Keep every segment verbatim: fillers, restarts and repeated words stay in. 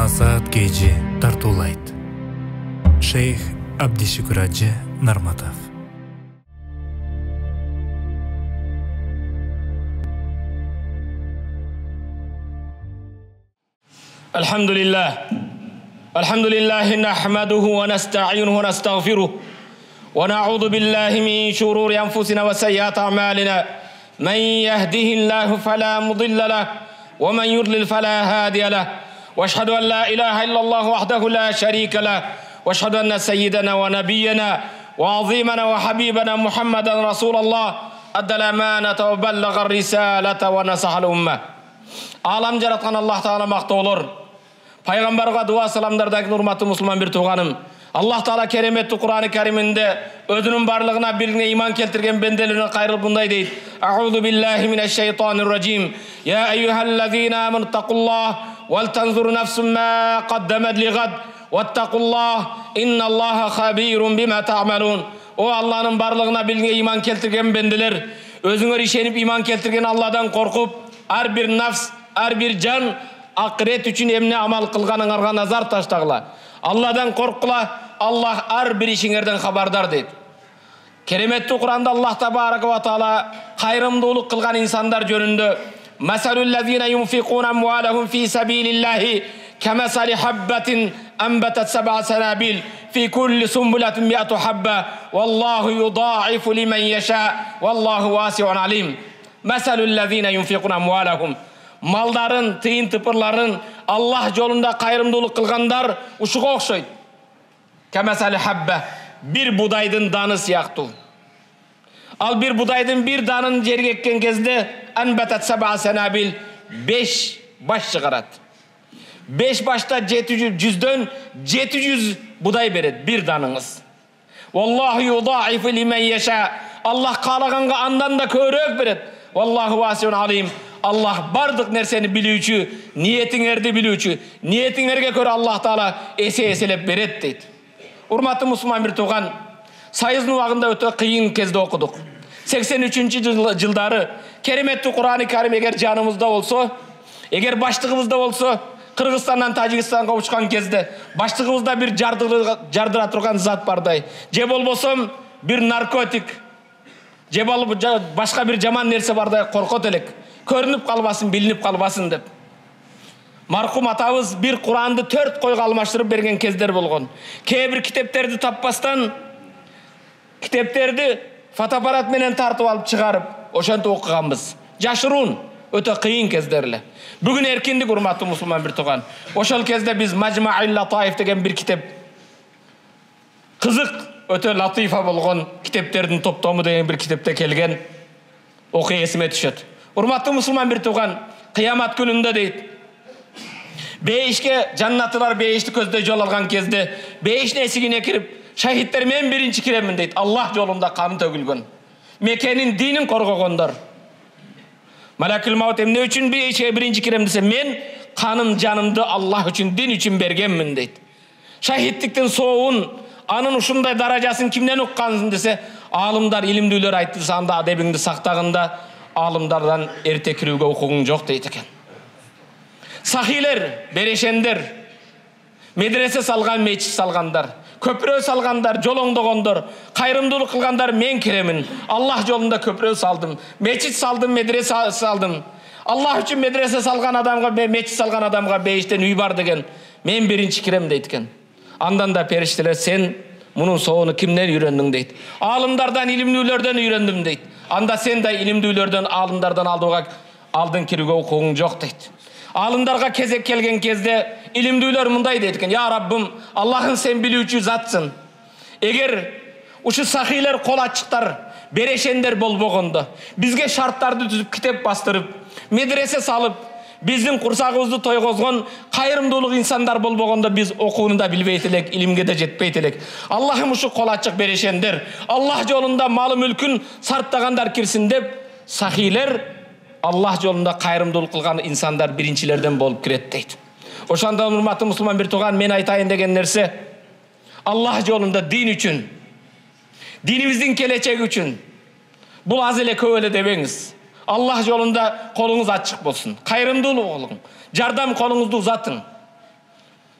Азат кежи тартуулайт. Шейх Абдишукур Ажы Нарматов. Alhamdulillah. Alhamdulillah nahmaduhu wa nasta'inuhu wa nastaghfiruh. Wa na'udhu billahi min shururi anfusina wa sayyiati a'malina. Man yahdihillahu fala mudilla lahu wa man yudlil fala hadiya lahu. Wa ashhadu an la ilaha illallah wahdahu la sharika lahu. Wa ashhadu anna sayyidana wa nabiyyana wa 'azimana wa habibana Muhammadan Rasulullah adda al-amanata wa ballagha ar-risalata wa nasaha al-ummah. Alam jaratkan Allah Taala maqtoolor. Peygamberga dua salamdardaki urmatlı Müslüman bir tuğanım. Allah Taala keremetli Kur'an-ı Kerim'inde özünün barlığına birine iman keltirgen bendelerine kayrıl bunday deydi. A'udhu billahi mineşşeytanirracim. Ya eyyühellezine amenuttaqullah vel tenzuru nefsum ma qaddemed li gad vettaqullah innallaha habirun bima ta'malun. O Allah'ın barlığına birine iman keltirgen bendeler özüngөр işenip iman keltirgen Allah'dan korkup her bir nefs, her bir can ahiret üçün emne amal kılganыңarga nazar taştagıla. Allah'dan korkula, Allah her bir işinlerden habardar deydi. Keremetli Kur'an'da Allah Tebaraka ve Teala kayrımdılık kılgan insanlar jönündө Mesalullezine yunfikuna amwalahum fi sabilillahi kemesali habbatin enbetet seb'a senabil fi kulli sumbulatin mi'atu habba vallahu yudaifu limen yasha vallahu vasi'un alim. Mesalullezine yunfikuna amwalahum malların, tıyın tıpırların Allah yolunda kayrımdılık kılganlar uşuğa okşaydı. Kemesali habbe bir budaydın danı siyaktı. Al bir budaydın bir danın jerge ekкен кезде enbetet seb'a senabil beş baş çıkarat. Beş başta yüzden yedi yüz buday beret bir danınız. Vallahu yudaifu limen yasha. Allah kalaganga andan da körök beret. Vallahu vasiun alim. Allah bardık nerseni bilüçü, niyetinlerdi bilüçü, niyetinlerge göre Allah Taala ese eselep beret deydi. Urmatlı Müslüman bir tuğan, sayızın uağında öte kıyın kezde okuduk. seksen üçüncü yılları keremetli Kur'an-ı Kerim eğer canımızda olsa, eğer başlığımızda olsa, Kırgızistan'dan Tacikistan'a uçkan kezde, başlığımızda bir jardıra turgan zat barday. Je bolbosam bir narkotik, je başka bir jaman nerse barday korkot elek. Körünüp kalbasın, bilinip kalbasın dep. Marhum atabız bir Kur'an'dı dört koyga almaştırıp bergen kezder bolgon. Kebir kitepтерди tapпастан kitepтерди fotoaparat menen tartıp alıp çıkarıp oşanты okuganбыз. Jaşırun öte kıyın kezderle. Bugün erkindik urmatlı Müslüman bir tuğan. Oşal kezde biz Majma'il Lataif degen bir kitep kızık öte latifa bolgon kitepтердин toptomu degen bir kitepte kelgen oku esime düşet. Urmatlı Müslüman bir tuğan, kıyamet gününde deydi. Beyişke jannatılar beyişli közde yol algan kezde, beyiş nesigine kirip, şahitlerim en birinci kiremin deydi. Allah yolunda kanı tөгülgön. Mekenin dinin korgogondor. Malakül maut emne üçün beyişe birinci kirem dese, men kanım canımdı Allah üçün, din üçün bergenmin deydi. Şahitlikten soğun, anın uşunday darajasın kimden uqqansın dese, alımlar, ilimdüler aytты sanda adebingdi saktagında, alımlardan erте kirүүгө укугуң жок дейт экен. Сахилер, берешендер, медресе салган, мечит салгандар, köprü salganдар, жолоңдогондор, кайрымдуулук кылгандар мен киремин. Allah жолунда köprü saldım, мечит saldım, медресе saldım. Allah үчүн медресе салган адамга, мечит салган адамга бейиштен үй бар деген. Мен биринчи кирем дейт экен. Андан да периштелер сен мунун соonu kimden үйрөндүң дейт. Алымдардан, илимдүүлөрдөн үйрөндүм дейт. Анда sen de ilimdүүлөрдөн, алымдардан алдыга алдын кирүүгө укугуң жок дейт. Алымдарга кезек келген кезде илимдүүлөр мындай дейт экен: "Я Раббым, Аллахың сен билүүчү затсың. Эгер ушу сахилер кол ачыктар, берешендер болбогондо, бизге шарттарды түзүп, китеп бастырып, медресе салып, биздин курсагыбызды тойгозгон кайрымдуулук инсандар болбогондо биз окууну да билбейт элек, илимге да жетпейт элек. Аллахым ушу кол ачык берешендер, Аллах жолунда малы мүлкүн сарптагандар кирсин" деп, сахилер Allah жолунда кайрымдуулук кылган инсандар биринчилерден болуп кирет дейт. Ошондон урматтуу мусулман бир туган, мен айтайын деген нерсе, Allah жолунда дин үчүн, динибиздин келечеги үчүн бул аз эле көп эле дебеңиз. Allah жолунда колуңуз ачык болсун, кайрымдуулук кылың, жардам колуңузду узатың.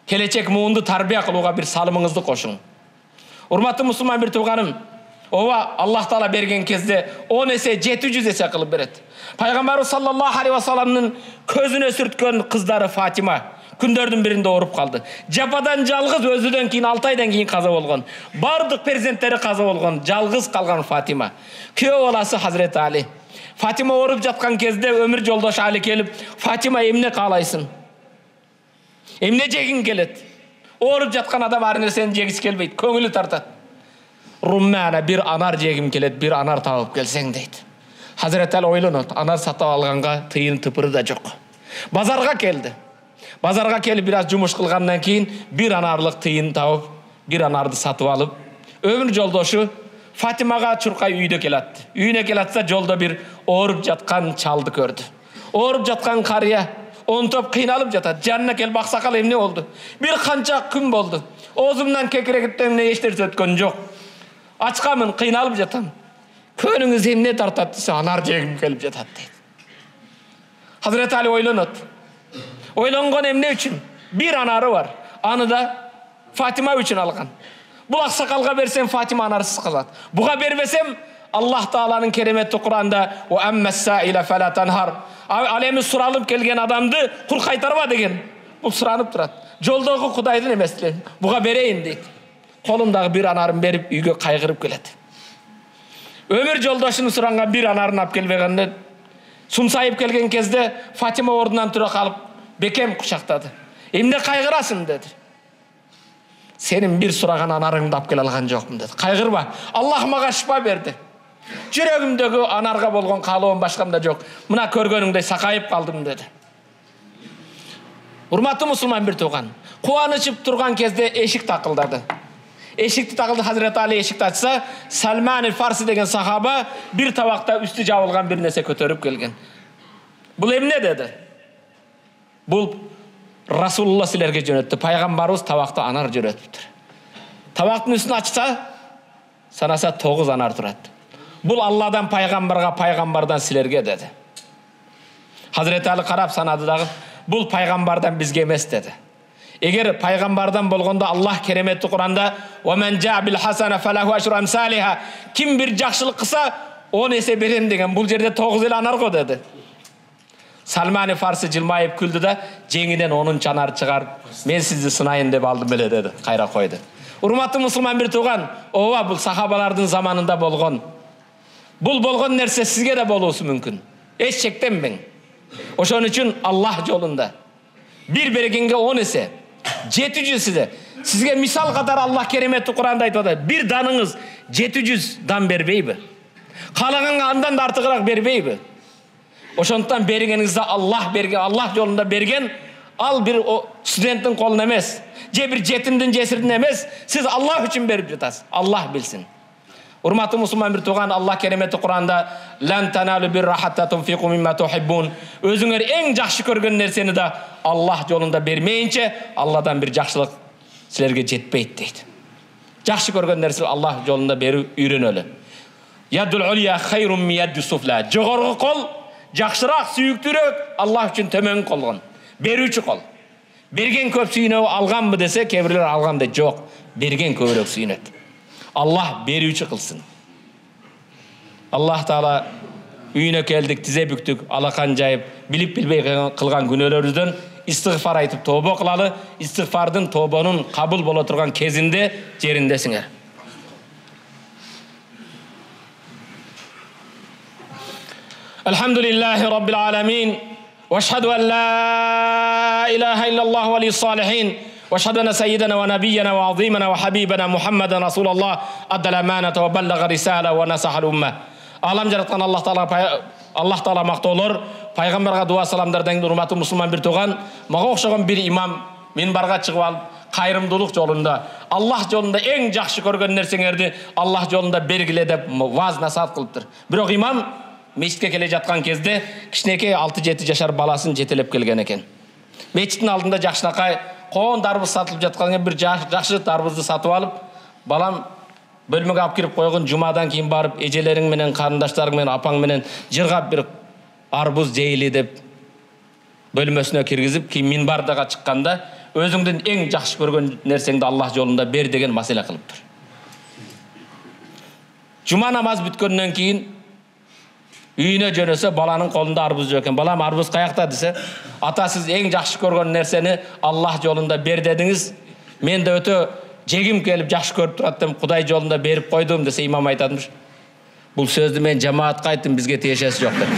келечек муунду тарбия кылууга бир салымыңызды кошуң. Урматтуу мусулман бир тууганым, ооба Аллах Таала берген кезде он эсе жети жүз эсе кылып берет. Пайгамбарыбыз саллаллаху алейхи вассаламдын көзүнө сүрткөн кыздары Фатима күндөрдүн биринде ооруп калды. Жападан жалгыз өзүдөн кийин алты айдан кийин каза болгон. Бардык перзенттери каза болгон. Жалгыз калган Фатима. Күйөө баласы Хазирети Али. Фатима ооруп жаткан кезде өмүр жолдошу Али келип, "Фатима, эмне каалайсың? Эмне жегиң келет?" Ооруп жаткан адам ар нерсени жегиси келбейт, көңүлү тартат. "Руммана, бир анар жегим келет, бир анар табып келсең" дейт. Хазирети Али ойлонот, анар сатып алганга тыйын тыпыры да жок. Базарга келди. Базарга келип бир аз жумуш кылгандан кийин бир анарлык тыйын табып, бир анарды сатып алып, өмүр жолдошу Фатимага чуркай үйдө келатты. Үйүнө келатса жолдо бир ооруп жаткан чалды көрдү. Ооруп жаткан карыя онтоп кыйналып жатат. Жанына келип, "Аксакал, эмне болду?" "Бир канча күн болду. Оозумдан кекиректен эч нерсе өткөн жок. Ачкамын, кыйналып жатам. Көнүңүз эмне тартат десе, анар жегим келип жатат" дейт. Хазирети Али ойлонот. Ойлонгон эмне үчүн? Бир анары бар. Аны да Фатима үчүн алган. Бул аксакалга берсем Фатима анарсыз калат. Буга бербесем Аллах Тааланын кереметти Кур'анда "Ва аммас-саила фала танхар". Ал эми суралып келген адамды кур кайтарба деген. Бул суранып турат. Жолдогу Кудайдын эмес эле. Буга берейин дейт. Колундагы бир анарын берип үйгө кайгырып келет. Өмүр жолдошунун суранган бир анарын алып келбегенде сумсайып келген кезде Фатима ордунан тура калып бекем кучактады. "Эмне кайгырасың?" деди. "Сенин бир сураган анарыңды алып келе алган жокмун" деди. "Кайгырба, Аллах мага шифа берди. Жүрөгүмдөгү анарга болгон каалоом башкамда жок. Мына көргөнүңдөй сакайып калдым" деди. Урматтуу мусулман бир тууган, кубанычып турган кезде эшик такылдады. Эшикти такылды. Хазирети Али эшикти ачса, Салман Фарси деген сахаба бир табакта үстү жабылган бир нерсе көтөрүп келген. "Бул эмне?" деди. "Бул Расулулла силерге жөнөттү. Пайгамбарыбыз табакта анар жөнөтүптүр." Табактын үстүн ачса, санаса тогуз анар турат. "Бул Алладан пайгамбарга, пайгамбардан силерге" деди. Хазирети Али карап санады дагы, "Бул пайгамбардан бизге эмес" деди. Эгер пайгамбардан болгондо Аллах кереметти Кур'анда "Ва ман жаа бил хасана фалаху ашру амсалиха", ким бир жакшылык кылса он эсе берем деген. Бул жерде тогуз эле анар го деди. Салман Фарси жылмайып күлдү да, "Жеңиден онунчу анар чыгарып, мен сизди сынайын деп алдым беле" деди. Кайра койду. Урматтуу мусулман бир тууган, ооба бул сахабалардын заманында болгон. Бул болгон нерсе сизге да болуусу мүмкүн. Эч шектенбең. Ошон үчүн Аллах жолунда бир бергенге он эсе, жети жүз эсе. Сизге мисал катары Аллах кереметти Кур'анда айтып атат. Бир даныңыз жети жүз дан бербейби? Каалаганга андан да артыгыраак бербейби? Ошондуктан бергениңизде Аллах берген, Аллах жолунда берген, ал бир студенттин колуна эмес, же бир жетимдин жесирдин эмес, сиз Аллах үчүн берип жатасыз. Аллах билсин. Урматтуу мусулман бир тууган, Аллах кереметти Кур'анда "Лан таналу бирра хатта тунфиqu мимма тухиббун". Өзүңөр эң жакшы көргөн нерсени да Аллах жолунда бермейинче, Алладан бир жакшылык силерге жетпейт дейт. Жакшы көргөн нерсе Аллах жолунда берүү үйрөнөлү. Ядул улия хайрун мин яди суфла. Жогорку кол жакшыраак, сүйүктүүрөөк, Аллах үчүн төмөн колгон. Берүүчү кол. Берген көп сүйүнөбү, алганбы десе, кээ бирлер алган дейт. Жок, берген көбүрөөк сүйүнөт. Аллах берүүчү кылсын. Аллах Таала үйүнө келдик, тизе бүктүк, алакан жайып, билип билбей кылган күнөөлөрүбүздөн истигфар айтып тобо кылалы. Истигфардын, тобонун кабыл боло турган кезинде жериндесиңер. Алхамдулиллахи раббил аламин. Ва ашхаду ан ла илаха иллаллаху валийюс салихин. واشهد ان سيدنا ونبينا وعظيمنا وحبيبنا محمدا رسول الله ادى الامانه وبلغ الرساله ونصح الامه. Алам жараткан Аллах Таала, Аллах Таала мактоолор, пайгамбарга дуа саламдардан урматтуу мусулман бир тууган, мага окшогон бир имам минбарга чыгып алып, кайрымдуулук жолунда, Аллах жолунда эң жакшы көргөн нерсеңерди Аллах жолунда бергиле деп ваз насаат кылыптыр. Бирок имам мечитке келе жаткан кезде кичинекей алты жети жашар баласын жетелеп келген экен. Мечиттин алдында жакшынакай коон дарбыз сатылып жатканга бир жакшы дарбызды сатып алып, балам бөлмөгө алып кирип койгон, жумадан кийин барып эжелериң менен, карындаштарың менен, апаң менен жыргап бир арбуз жейли деп бөлмөсүнө киргизип, кийин минбардага чыкканда өзүңдүн эң жакшы көргөн нерсеңди Аллах жолунда бер деген маселе кылыптыр. Жума намаз бүткөндөн кийин үйүнө жөнөсө, баланын колунда арбуз жок экен. Балам, арбуз каякта десе, ата, сиз эң жакшы көргөн нерсени Аллах жолунда бер дедиңиз. Мен да өтө жегим келип жакшы көрүп турат деп Кудай жолунда берип койдум десе, имам айтатмыш: бул сөздү мен жамаатка айттым, бизге тиешеси жок деп.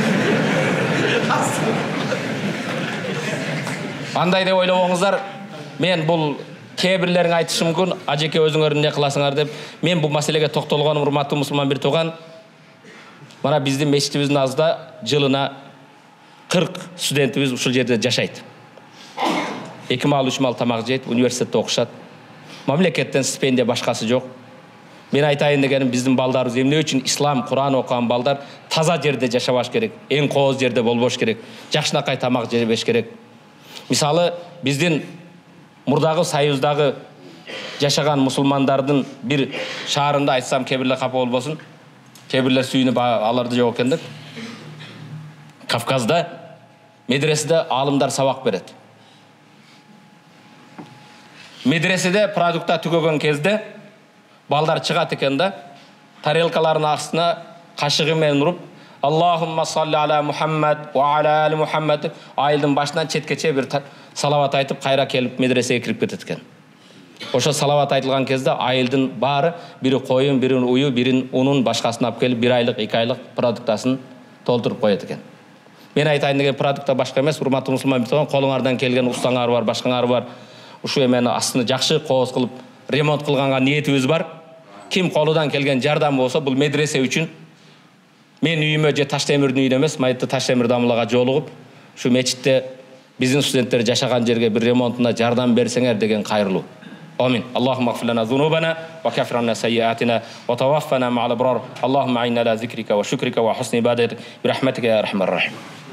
Андай деп ойлобоңуздар, мен бул кээ бирлериң айтышы мүмкүн, ажеке өзүңөр эмне кыласыңар деп. Мен бул маселеге токтолгонум, урматтуу мусулман бир тууган. Мана биздин мечитибиздин алдында жылына кырк студентибиз ушул жерде жашайт. эки мал, үч мал тамак жейт, университетте окушат. Мамлекеттен стипендия башкасы жок. Мен айтайын дегеним, биздин балдарыбыз эмне үчүн ислам, Куран окуган балдар таза жерде жашабаш керек, эң кооз жерде болбош керек, жакшынакай тамак жебеш керек. Мисалы, биздин мурдагы союздагы жашаган мусулмандардын бир шаарында айтсам, кээ бирлер капа болбосун, кээ бирлер сүйүнүп аларды жок экен деп. Кавказда медреседе алымдар сабак берет. Медреседе продукта түгөгөн кезде балдар чыгат экен да, тарелкаларынын астына кашыгы менен уруп, Аллахумма салли аля Мухаммад ва аля али Мухаммад айылдын башынан четкече бир салават айтып, кайра келип медресеге кирип кетет экен. Ошо салават айтылган кезде айылдын баары, бири коюн, бири уyu, бирин унун башкасын алып келип, бир айлык, эки айлык продуктасын толтуруп коет экен. Мен айтайын деген продукта башка эмес, урматтуу мусулман бир тууган, колуңардан келген устаңар бар, башкаңар бар. Ушу эмени астыны жакшы кооз кылып, ремонт кылганга ниетибиз бар. Ким колудан келген жардам болсо, бул медресе үчүн мен үйүмө же Таштемирдин үйүнө эмес, Майытты Таштемир дамылага жолугуп, ушу мечитте биздин студенттер жашаган жерге бир ремонтуна жардам берсеңер деген кайрылуу. Амин. Аллахумма гфир лана зунубана ва каффир анна сайyi'atina ва таваффана мa'ал абрар. Аллахумма a'inna ala zikrika ва шукрика ва хусни ibadatik bi rahmatika ya arhamar rahim.